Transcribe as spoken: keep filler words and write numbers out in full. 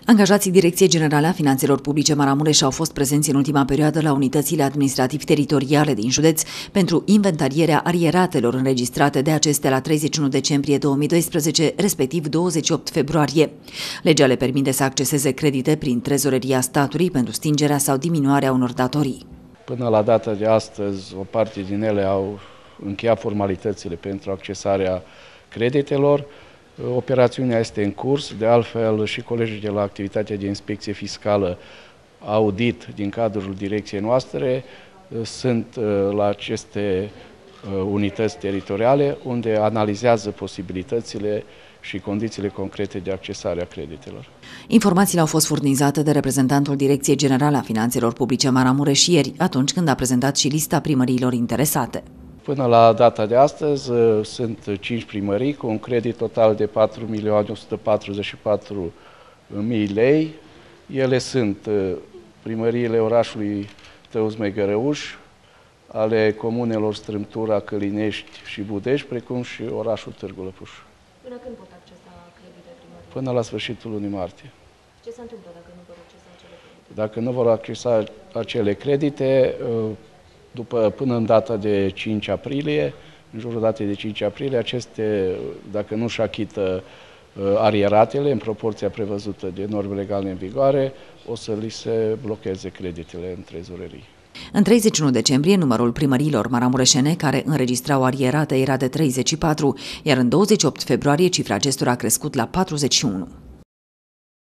Angajații Direcției Generale a Finanțelor Publice Maramureș au fost prezenți în ultima perioadă la unitățile administrativ-teritoriale din județ pentru inventarierea arieratelor înregistrate de acestea la treizeci și unu decembrie două mii doisprezece, respectiv douăzeci și opt februarie. Legea le permite să acceseze credite prin trezoreria statului pentru stingerea sau diminuarea unor datorii. Până la data de astăzi, o parte din ele au încheiat formalitățile pentru accesarea creditelor. Operațiunea este în curs, de altfel și colegii de la activitatea de inspecție fiscală audit din cadrul direcției noastre sunt la aceste unități teritoriale unde analizează posibilitățile și condițiile concrete de accesare a creditelor. Informațiile au fost furnizate de reprezentantul Direcției Generale a Finanțelor Publice Maramureș ieri, atunci când a prezentat și lista primăriilor interesate. Până la data de astăzi sunt cinci primării cu un credit total de patru milioane o sută patruzeci și patru mii lei. Ele sunt primăriile orașului Tăuți-Măgăreuș, ale comunelor Strâmtura, Călinești și Budești, precum și orașul Târgu Lăpuș. Până când pot accesa credite primării? Până la sfârșitul lunii martie. Ce se întâmplă dacă nu vor accesa acele credite? Dacă nu vor accesa acele credite, după, până în data de cinci aprilie, în jurul datei de cinci aprilie, aceste, dacă nu își achită arieratele în proporția prevăzută de norme legale în vigoare, o să li se blocheze creditele în trezorerii. În treizeci și unu decembrie, numărul primăriilor maramureșene care înregistrau arierate era de treizeci și patru, iar în douăzeci și opt februarie cifra acestora a crescut la patruzeci și unu.